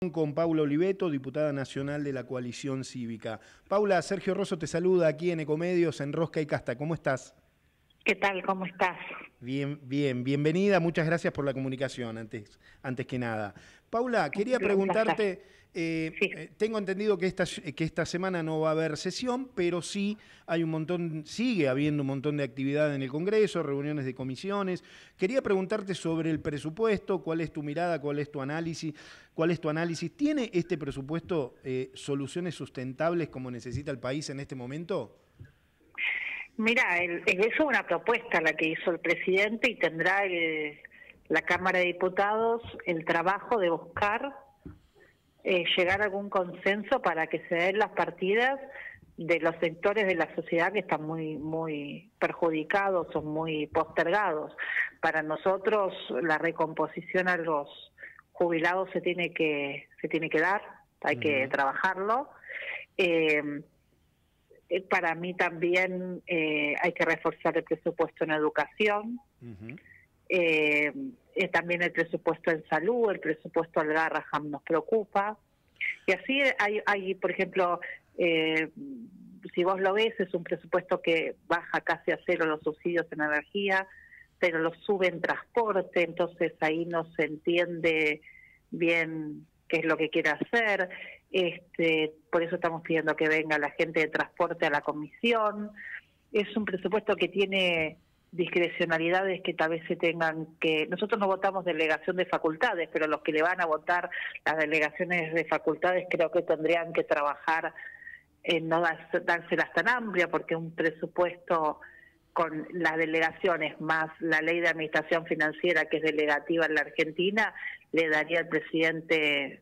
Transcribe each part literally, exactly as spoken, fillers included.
Con Paula Oliveto, diputada nacional de la Coalición Cívica. Paula, Sergio Rosso te saluda aquí en Ecomedios, en Rosca y Casta. ¿Cómo estás? ¿Qué tal? ¿Cómo estás? Bien, bien, bienvenida. Muchas gracias por la comunicación, antes, antes que nada. Paula, quería Un placer. preguntarte, eh, Sí. eh, tengo entendido que esta, que esta semana no va a haber sesión, pero sí hay un montón, sigue habiendo un montón de actividad en el Congreso, reuniones de comisiones. Quería preguntarte sobre el presupuesto, cuál es tu mirada, cuál es tu análisis, cuál es tu análisis. ¿Tiene este presupuesto eh, soluciones sustentables como necesita el país en este momento? Mira, el, el- es una propuesta la que hizo el presidente y tendrá el- la Cámara de Diputados el trabajo de buscar eh, llegar a algún consenso para que se den las partidas de los sectores de la sociedad que están muy muy perjudicados o muy postergados. Para nosotros la recomposición a los jubilados se tiene que se tiene que dar, hay que Ujú. trabajarlo. Eh, Eh, Para mí también eh, hay que reforzar el presupuesto en educación, Ujú. eh, eh, también el presupuesto en salud, el presupuesto al Garraham nos preocupa. Y así hay, hay por ejemplo, eh, si vos lo ves, es un presupuesto que baja casi a cero los subsidios en energía, pero los sube en transporte, entonces ahí no se entiende bien qué es lo que quiere hacer. Este, por eso estamos pidiendo que venga la gente de transporte a la comisión. Es un presupuesto que tiene discrecionalidades que tal vez se tengan que... Nosotros no votamos delegación de facultades, pero los que le van a votar las delegaciones de facultades creo que tendrían que trabajar en no dar- dárselas tan amplias, porque un presupuesto con las delegaciones más la ley de administración financiera que es delegativa en la Argentina, le daría al presidente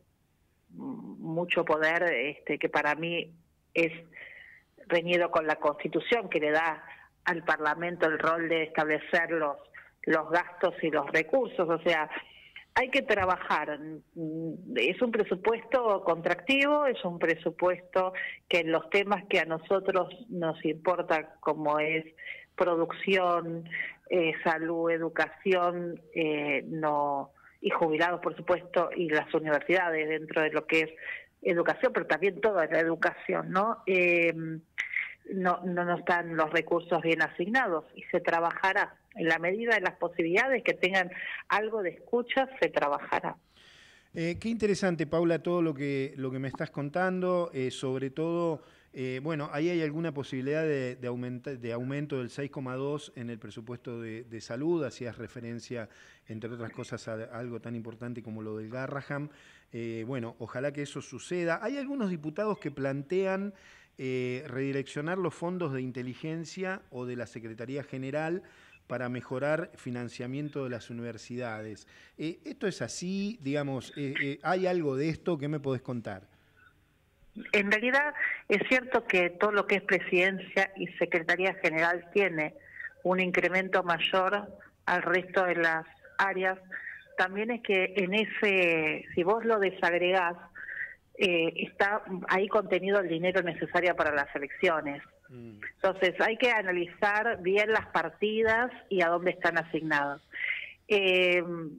mucho poder, este, que para mí es reñido con la Constitución, que le da al Parlamento el rol de establecer los, los gastos y los recursos. O sea, hay que trabajar. Es un presupuesto contractivo, es un presupuesto que en los temas que a nosotros nos importa, como es producción, eh, salud, educación, eh, no y jubilados, por supuesto, y las universidades dentro de lo que es educación, pero también toda la educación, ¿no? Eh, no, no nos están los recursos bien asignados y se trabajará en la medida de las posibilidades que tengan algo de escucha, se trabajará. Eh, qué interesante, Paula, todo lo que, lo que me estás contando, eh, sobre todo, eh, bueno, ahí hay alguna posibilidad de, de, aumenta, de aumento del seis coma dos en el presupuesto de, de salud, hacías referencia, entre otras cosas, a, a algo tan importante como lo del Garraham. Eh, bueno, ojalá que eso suceda. Hay algunos diputados que plantean eh, redireccionar los fondos de inteligencia o de la Secretaría General para mejorar financiamiento de las universidades. Eh, ¿Esto es así? Digamos, eh, eh, ¿hay algo de esto? ¿Qué me podés contar? En realidad es cierto que todo lo que es presidencia y secretaría general tiene un incremento mayor al resto de las áreas. También es que en ese, si vos lo desagregás, eh, está ahí contenido el dinero necesario para las elecciones. Mm. Entonces hay que analizar bien las partidas y a dónde están asignadas. Eh,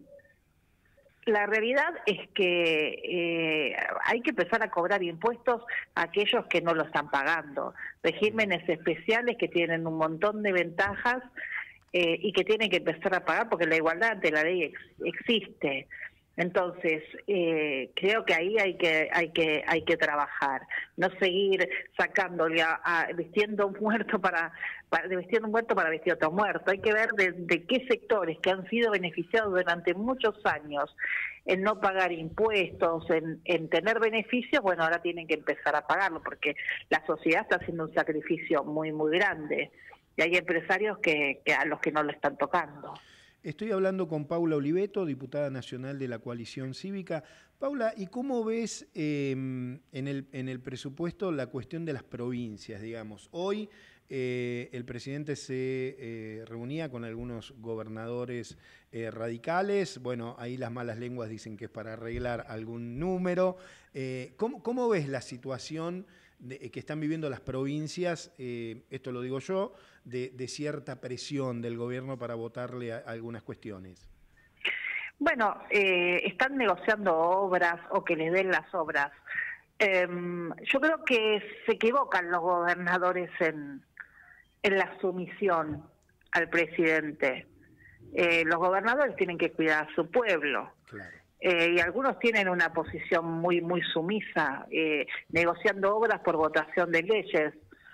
la realidad es que eh, hay que empezar a cobrar impuestos a aquellos que no lo están pagando. Regímenes especiales que tienen un montón de ventajas eh, y que tienen que empezar a pagar porque la igualdad ante la ley ex existe. Entonces, eh, creo que ahí hay que hay que hay que trabajar, no seguir sacándole a, a vistiendo un muerto para, para vistiendo un muerto para vestir otro muerto. Hay que ver de, de qué sectores que han sido beneficiados durante muchos años en no pagar impuestos, en, en tener beneficios, bueno, ahora tienen que empezar a pagarlo porque la sociedad está haciendo un sacrificio muy muy grande y hay empresarios que, que a los que no lo están tocando. Estoy hablando con Paula Oliveto, diputada nacional de la Coalición Cívica. Paula, ¿y cómo ves eh, en, el, en el presupuesto la cuestión de las provincias, digamos? Hoy eh, el presidente se eh, reunía con algunos gobernadores eh, radicales. Bueno, ahí las malas lenguas dicen que es para arreglar algún número. Eh, ¿cómo, ¿Cómo ves la situación de, que están viviendo las provincias, eh, esto lo digo yo, de, de cierta presión del gobierno para votarle a, a algunas cuestiones? Bueno, eh, están negociando obras o que les den las obras. Eh, yo creo que se equivocan los gobernadores en, en la sumisión al presidente. Eh, los gobernadores tienen que cuidar a su pueblo. Claro. Eh, y algunos tienen una posición muy muy sumisa, eh, negociando obras por votación de leyes.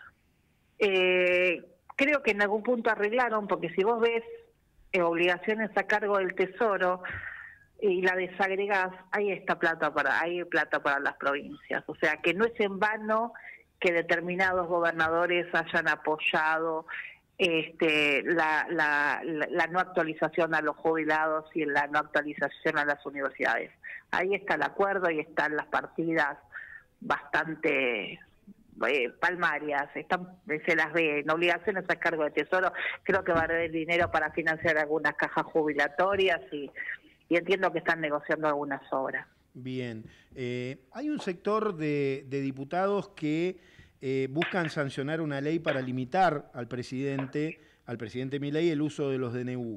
Eh, creo que en algún punto arreglaron, porque si vos ves eh, obligaciones a cargo del Tesoro y la desagregás, ahí está plata para, hay plata para las provincias. O sea que no es en vano que determinados gobernadores hayan apoyado Este, la, la, la, la no actualización a los jubilados y la no actualización a las universidades. Ahí está el acuerdo y están las partidas bastante eh, palmarias, están, se las ve en obligaciones a cargo del Tesoro. Creo que va a haber dinero para financiar algunas cajas jubilatorias y, y entiendo que están negociando algunas obras. Bien, eh, hay un sector de, de diputados que Eh, buscan sancionar una ley para limitar al presidente, al presidente Milei, el uso de los D N U.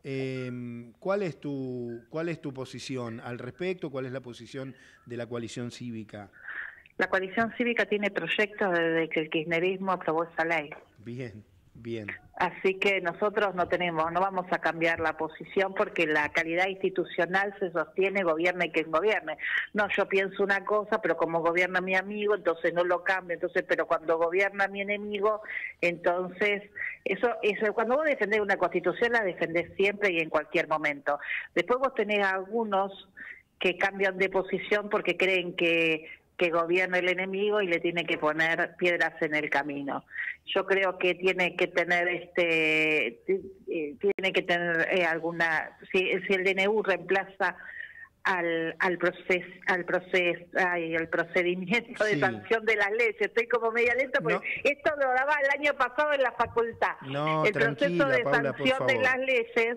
Eh, ¿cuál es tu, cuál es tu posición al respecto? ¿Cuál es la posición de la coalición cívica? La coalición cívica tiene proyectos desde que el kirchnerismo aprobó esa ley. Bien, bien. Así que nosotros no tenemos, no vamos a cambiar la posición porque la calidad institucional se sostiene, gobierne quien gobierne. No, yo pienso una cosa, pero como gobierna mi amigo, entonces no lo cambio. Entonces, pero cuando gobierna mi enemigo, entonces, eso, eso cuando vos defendés una constitución, la defendés siempre y en cualquier momento. Después vos tenés algunos que cambian de posición porque creen que que gobierna el enemigo y le tiene que poner piedras en el camino. Yo creo que tiene que tener este tiene que tener eh, alguna si, si el D N U reemplaza al al proceso al proceso ay, el procedimiento sí. de sanción de las leyes. Estoy como media lenta porque no. Esto lo daba el año pasado en la facultad. No, el proceso de Paula, sanción de las leyes,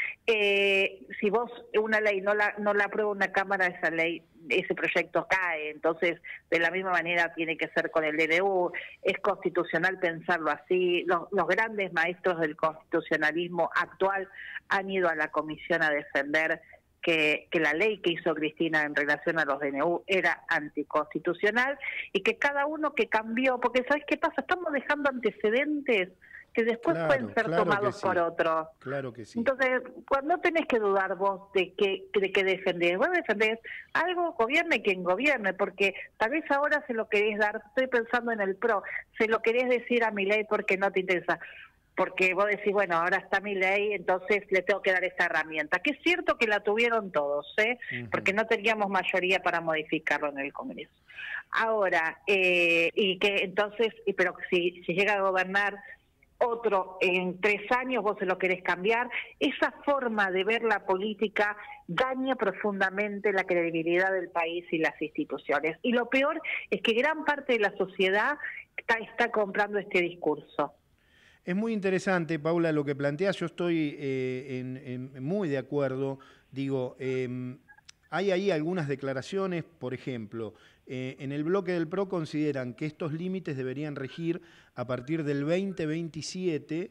eh, si vos una ley no la no la aprueba una cámara, esa ley, ese proyecto cae. Entonces, de la misma manera tiene que ser con el D N U. Es constitucional pensarlo así. Los, los grandes maestros del constitucionalismo actual han ido a la comisión a defender que, que la ley que hizo Cristina en relación a los D N U era anticonstitucional y que cada uno que cambió, porque ¿sabes qué pasa? Estamos dejando antecedentes que después claro, pueden ser claro tomados sí. por otros. Claro que sí. Entonces, cuando tenés que dudar vos de qué de que defendés, vos defendés algo, gobierne quien gobierne, porque tal vez ahora se lo querés dar, estoy pensando en el PRO, se lo querés decir a Milei porque no te interesa, porque vos decís, bueno, ahora está Milei, entonces le tengo que dar esta herramienta, que es cierto que la tuvieron todos, ¿eh? Uh-huh. Porque no teníamos mayoría para modificarlo en el Congreso. Ahora, eh, y que entonces, pero si, si llega a gobernar otro en tres años, vos se lo querés cambiar. Esa forma de ver la política daña profundamente la credibilidad del país y las instituciones. Y lo peor es que gran parte de la sociedad está, está comprando este discurso. Es muy interesante, Paula, lo que planteas. Yo estoy eh, en, en, muy de acuerdo. Digo, eh, hay ahí algunas declaraciones, por ejemplo, eh, en el bloque del PRO consideran que estos límites deberían regir a partir del veinte veintisiete,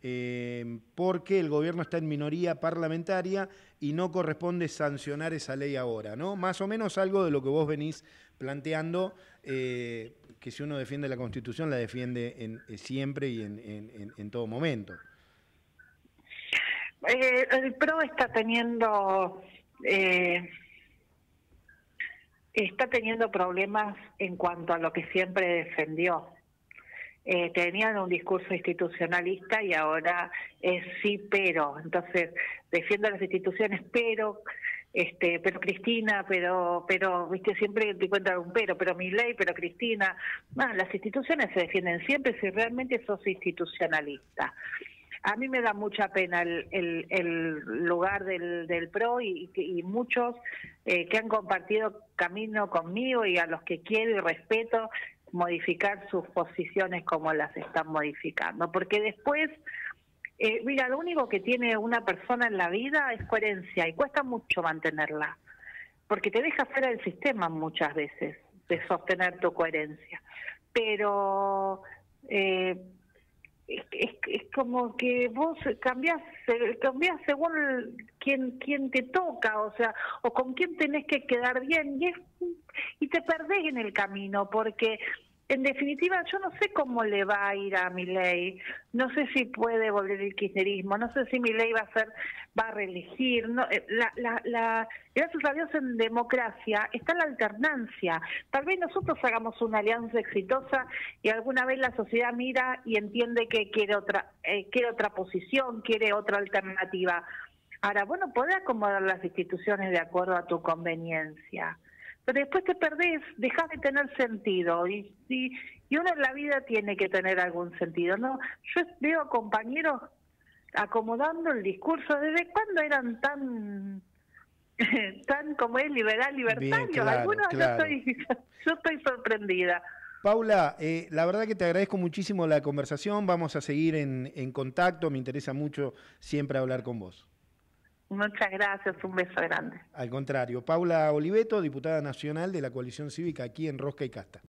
eh, porque el gobierno está en minoría parlamentaria y no corresponde sancionar esa ley ahora, ¿no? Más o menos algo de lo que vos venís planteando, eh, que si uno defiende la Constitución, la defiende en, eh, siempre y en, en, en todo momento. Eh, el PRO está teniendo... Eh... está teniendo problemas en cuanto a lo que siempre defendió. Eh, tenían un discurso institucionalista y ahora es sí, pero. Entonces, defiendo las instituciones, pero, este, pero Cristina, pero, pero, viste, siempre te encuentran un pero, pero Milei, pero Cristina. No, las instituciones se defienden siempre si realmente sos institucionalista. A mí me da mucha pena el, el, el lugar del, del PRO y, y muchos eh, que han compartido camino conmigo y a los que quiero y respeto modificar sus posiciones como las están modificando. Porque después, eh, mira, lo único que tiene una persona en la vida es coherencia y cuesta mucho mantenerla, porque te deja fuera del sistema muchas veces de sostener tu coherencia. Pero... Eh, es, es, es como que vos cambiás, cambiás según quién, quién te toca, o sea, o con quién tenés que quedar bien, y, es, y te perdés en el camino, porque en definitiva yo no sé cómo le va a ir a Milei, no sé si puede volver el kirchnerismo, no sé si Milei va a ser, va a reelegir, no, la, la, la, gracias a Dios en democracia está la alternancia, tal vez nosotros hagamos una alianza exitosa y alguna vez la sociedad mira y entiende que quiere otra, eh, quiere otra posición, quiere otra alternativa. Ahora, bueno, podés acomodar las instituciones de acuerdo a tu conveniencia, pero después te perdés, dejás de tener sentido, y, y, y uno en la vida tiene que tener algún sentido, ¿no? Yo veo a compañeros acomodando el discurso, ¿desde cuándo eran tan, tan como es, liberal, libertario? Bien, claro, Algunos claro. yo estoy, yo estoy sorprendida. Paula, eh, la verdad que te agradezco muchísimo la conversación, vamos a seguir en, en contacto, me interesa mucho siempre hablar con vos. Muchas gracias, un beso grande. Al contrario, Paula Oliveto, diputada nacional de la Coalición Cívica aquí en Rosca y Casta.